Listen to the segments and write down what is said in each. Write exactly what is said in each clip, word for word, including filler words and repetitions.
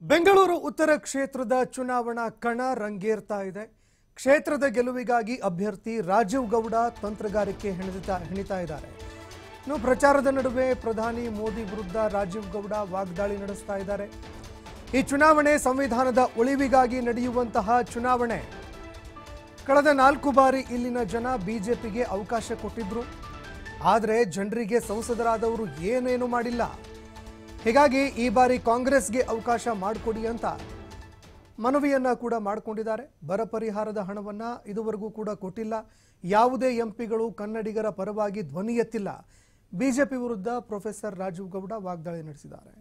ಬೆಂಗಳೂರು ಉತ್ತರ ಕ್ಷೇತ್ರದ ಚುನಾವಣಾ ಕಣ ರಂಗೇರ್ತಾ ಇದೆ. ಕ್ಷೇತ್ರದ ಗೆಲುವಿಗಾಗಿ ಅಭ್ಯರ್ಥಿ ರಾಜೀವ್ ಗೌಡ ತಂತ್ರಗಾರಿಕೆ ಹೆಣೆದಿತಾ ಹೆಣಿತಾ ಇದ್ದಾರೆ. ಇನ್ನು ಪ್ರಚಾರದ ನಡುವೆ ಪ್ರಧಾನಿ ಮೋದಿ ವಿರುದ್ಧ ರಾಜೀವ್ ಗೌಡ ವಾಗ್ದಾಳಿ ನಡೆಸ್ತಾ ಇದ್ದಾರೆ. ಈ ಚುನಾವಣೆ ಸಂವಿಧಾನದ ಉಳಿವಿಗಾಗಿ ನಡೆಯುವಂತಹ ಚುನಾವಣೆ. ಕಳೆದ ನಾಲ್ಕು ಬಾರಿ ಇಲ್ಲಿನ ಜನ ಬಿಜೆಪಿಗೆ ಅವಕಾಶ ಕೊಟ್ಟಿದ್ರು. ಆದರೆ ಜನರಿಗೆ ಸಂಸದರಾದವರು ಏನೇನು ಮಾಡಿಲ್ಲ. ಹೀಗಾಗಿ ಈ ಬಾರಿ ಕಾಂಗ್ರೆಸ್ಗೆ ಅವಕಾಶ ಮಾಡಿಕೊಡಿ ಅಂತ ಮನವಿಯನ್ನ ಕೂಡ ಮಾಡಿಕೊಂಡಿದ್ದಾರೆ. ಬರ ಪರಿಹಾರದ ಹಣವನ್ನ ಇದುವರೆಗೂ ಕೂಡ ಕೊಟ್ಟಿಲ್ಲ. ಯಾವುದೇ ಎಂಪಿಗಳು ಕನ್ನಡಿಗರ ಪರವಾಗಿ ಧ್ವನಿ ಎತ್ತಿಲ್ಲ. ಬಿಜೆಪಿ ವಿರುದ್ಧ ಪ್ರೊಫೆಸರ್ ರಾಜೀವ್ ಗೌಡ ವಾಗ್ದಾಳಿ ನಡೆಸಿದ್ದಾರೆ.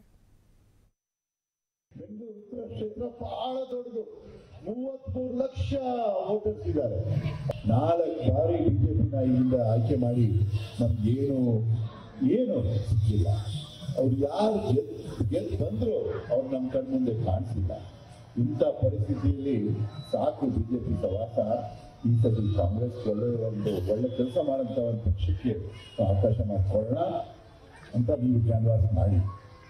ಬೆಂಗಳೂರು ಕ್ಷೇತ್ರ ಬಹಳ ದೊಡ್ಡದು. ಮೂವತ್ಮೂರು ಲಕ್ಷ ವೋಟರ್ಸ್ ಇದ್ದಾರೆ. ನಾಲ್ಕು ಬಾರಿ ಬಿಜೆಪಿನ ಇಲ್ಲಿಂದ ಆಯ್ಕೆ ಮಾಡಿ ನಮ್ಗೇನು ಏನು ಸಿಕ್ಕಿಲ್ಲ. ಅವ್ರು ಯಾರು ಗೆದ್ದು ಬಂದ್ರು ಅವ್ರು ನಮ್ಮ ಕಣ್ಮುಂದೆ ಕಾಣಿಸಿಲ್ಲ. ಇಂಥ ಪರಿಸ್ಥಿತಿಯಲ್ಲಿ ಸಾಕು ಬಿಜೆಪಿ ಸವಾಸ. ಈ ಸತಿ ಕಾಂಗ್ರೆಸ್ ಒಳ್ಳೆ ಒಂದು ಒಳ್ಳೆ ಕೆಲಸ ಮಾಡೋಂಥ ಒಂದು ಪಕ್ಷಕ್ಕೆ ಅವಕಾಶ ಮಾಡಿಕೊಳ್ಳೋಣ ಅಂತ ನೀವು ಕ್ಯಾನ್ವಾಸ್ ಮಾಡಿ.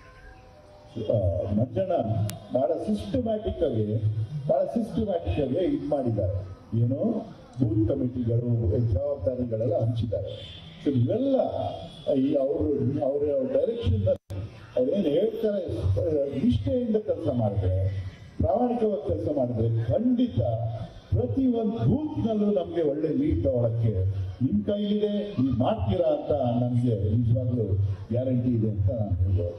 ಮಂಜಣ್ಣ ಬಹಳ ಸಿಸ್ಟಮ್ಯಾಟಿಕ್ ಆಗಿ ಬಹಳ ಸಿಸ್ಟಮ್ಯಾಟಿಕ್ ಆಗಿ ಇದು ಮಾಡಿದ್ದಾರೆ. ಏನು ಬೂತ್ ಕಮಿಟಿಗಳು ಜವಾಬ್ದಾರಿಗಳೆಲ್ಲ ಹಂಚಿದ್ದಾರೆ. ಸೊ ಇವೆಲ್ಲ ಈ ಅವರು ಅವರ ಡೈರೆಕ್ಷನ್ ಅವ್ರೇನು ಹೇಳ್ತಾರೆ, ನಿಷ್ಠೆಯಿಂದ ಕೆಲಸ ಮಾಡಿದ್ರೆ, ಪ್ರಾಮಾಣಿಕವಾಗಿ ಕೆಲಸ ಮಾಡಿದ್ರೆ ಖಂಡಿತ ಪ್ರತಿ ಒಂದು ಬೂತ್ನಲ್ಲೂ ನಮಗೆ ಒಳ್ಳೆ ಲೀಡ್ ತಗೊಳಕ್ಕೆ ನಿಮ್ಮ ಕೈಲಿದೆ, ನೀವು ಮಾಡ್ತೀರಾ ಅಂತ ನನಗೆ ನಿಜವಾಗ್ಲೂ ಗ್ಯಾರಂಟಿ ಇದೆ ಅಂತ ನಾನು ಹೇಳ್ಬೋದು.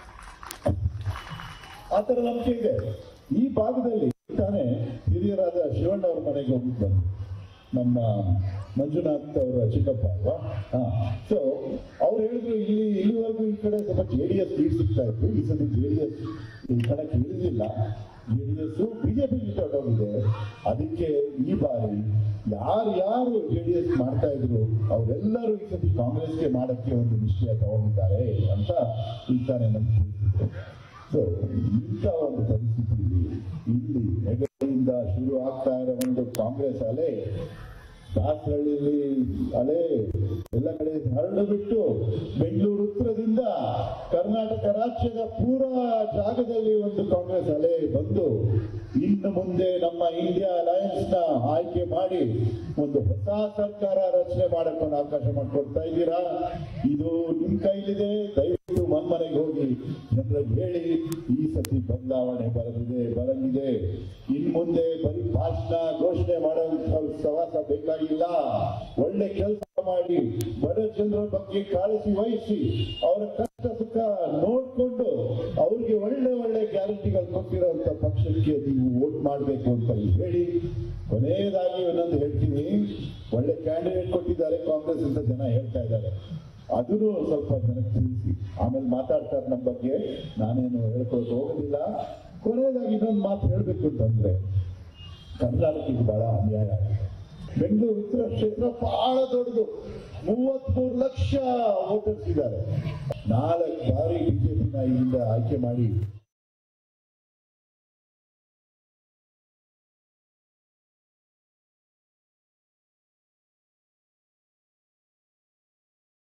ಆ ಥರ ನಂಬಿಕೆ ಇದೆ. ಈ ಭಾಗದಲ್ಲಿ ತಾನೇ ಹಿರಿಯರಾದ ಶಿವಣ್ಣ ಅವ್ರ ಮನೆಗೆ ಹೋಗಿದ್ದು ಬಂದು ನಮ್ಮ ಮಂಜುನಾಥ್ ಅವರ ಚಿಕ್ಕಪ್ಪ ಅಲ್ವಾ. ಹಾ, ಸೊ ಅವ್ರು ಹೇಳಿದ್ರು ಇಲ್ಲಿ ಇಲ್ಲಿವರೆಗೂ ಈ ಕಡೆ ಸ್ವಲ್ಪ ಜೆ ಡಿ ಎಸ್ ಲೀಡ್ ಸಿಗ್ತಾ ಇತ್ತು. ಈ ಸತಿ ಜೆ ಡಿ ಎಸ್ ಈ ಕಣಕ್ಕೆ ಇಳಿದಿಲ್ಲ. ಜೆ ಡಿ ಎಸ್ ಬಿಜೆಪಿ ಹೊರಟೋಗಿದೆ. ಅದಕ್ಕೆ ಈ ಬಾರಿ ಯಾರು ಯಾರು ಜೆ ಡಿ ಎಸ್ ಮಾಡ್ತಾ ಇದ್ರು ಅವರೆಲ್ಲರೂ ಈ ಸತಿ ಕಾಂಗ್ರೆಸ್ಗೆ ಮಾಡಕ್ಕೆ ಒಂದು ನಿಶ್ಚಯ ತಗೊಂಡಿದ್ದಾರೆ ಅಂತ ಈ ತಾನೇ ನಮ್ಗೆ ತಿಳಿಸಿದ್ರು. ಸೊ ಇಂಥ ಒಂದು ಪರಿಸ್ಥಿತಿಯಲ್ಲಿ ಇಲ್ಲಿ ನೆಗಡಿಯಿಂದ ಶುರು ಆಗ್ತಾ ಇರೋ ಒಂದು ಕಾಂಗ್ರೆಸ್ ಅಲೆ ದಾಸರಳ್ಳಿಯಲ್ಲಿ ಅಲೆ ಎಲ್ಲ ಕಡೆ ಹರಡು ಬಿಟ್ಟು ಬೆಂಗಳೂರು ಉತ್ತರದಿಂದ ಕರ್ನಾಟಕ ರಾಜ್ಯದ ಪೂರಾ ಜಾಗದಲ್ಲಿ ಒಂದು ಕಾಂಗ್ರೆಸ್ ಅಲೆ ಬಂದು ಇನ್ನು ಮುಂದೆ ನಮ್ಮ ಇಂಡಿಯಾ ಅಲಯನ್ಸ್ ನ ಆಯ್ಕೆ ಮಾಡಿ ಒಂದು ಹೊಸ ಸರ್ಕಾರ ರಚನೆ ಮಾಡಕೊಂಡು ಅವಕಾಶ ಮಾಡಿಕೊಡ್ತಾ ಇದ್ದೀರಾ. ಇದು ನಿಮ್ ಕೈಲಿದೆ. ದಯವಿಟ್ಟು ಮನ್ಮನೆಗೆ ಹೋಗಿ ಜನರಿಗೆ ಹೇಳಿ ಈ ಸತಿ ಬದಲಾವಣೆ ಬರಲಿದೆ ಬರಲಿದೆ. ಇನ್ ಮುಂದೆ ಬರೀ ಭಾಷಣ ಘೋಷಣೆ ಮಾಡುವಂತ ಸವಾಸ ಬೇಕಾಗಿಲ್ಲ. ಒಳ್ಳೆ ಕೆಲಸ ಮಾಡಿ ಬಡ ಜನರ ಬಗ್ಗೆ ಕಾಳಜಿ ವಹಿಸಿ ಅವರ ಕಷ್ಟ ಸುಖ ನೋಡ್ಕೊಂಡು ಅವ್ರಿಗೆ ಒಳ್ಳೆ ಒಳ್ಳೆ ಗ್ಯಾರಂಟಿಗಳು ಕೊಟ್ಟಿರೋಂಥ ಪಕ್ಷಕ್ಕೆ ನೀವು ವೋಟ್ ಮಾಡಬೇಕು ಅಂತ ಹೇಳಿ. ಕೊನೆಯದಾಗಿ ಇನ್ನೊಂದು ಹೇಳ್ತೀನಿ, ಒಳ್ಳೆ ಕ್ಯಾಂಡಿಡೇಟ್ ಕೊಟ್ಟಿದ್ದಾರೆ ಕಾಂಗ್ರೆಸ್ ಅಂತ ಜನ ಹೇಳ್ತಾ ಇದ್ದಾರೆ. ಅದನ್ನು ಸ್ವಲ್ಪ ಜನಕ್ಕೆ ತಿಳಿಸಿ. ಆಮೇಲೆ ಮಾತಾಡ್ತಾರೆ ನಮ್ಮ ಬಗ್ಗೆ, ನಾನೇನು ಹೇಳ್ಕೊಳಕ್ ಹೋಗೋದಿಲ್ಲ. ಕೊನೆಯದಾಗಿ ಇನ್ನೊಂದು ಮಾತು ಹೇಳ್ಬೇಕು ಅಂತಂದ್ರೆ, ಕರ್ನಾಟಕಕ್ಕೆ ಬಹಳ ಅನ್ಯಾಯ ಆಗಿದೆ. ಬೆಂಗಳೂರು ಉತ್ತರ ಕ್ಷೇತ್ರ ಬಹಳ ದೊಡ್ಡದು. ಮೂವತ್ಮೂರು ಲಕ್ಷ ವೋಟರ್ಸ್ ಇದ್ದಾರೆ. ನಾಲ್ಕು ಬಾರಿ ಬಿಜೆಪಿನ ಇಲ್ಲಿಂದ ಆಯ್ಕೆ ಮಾಡಿ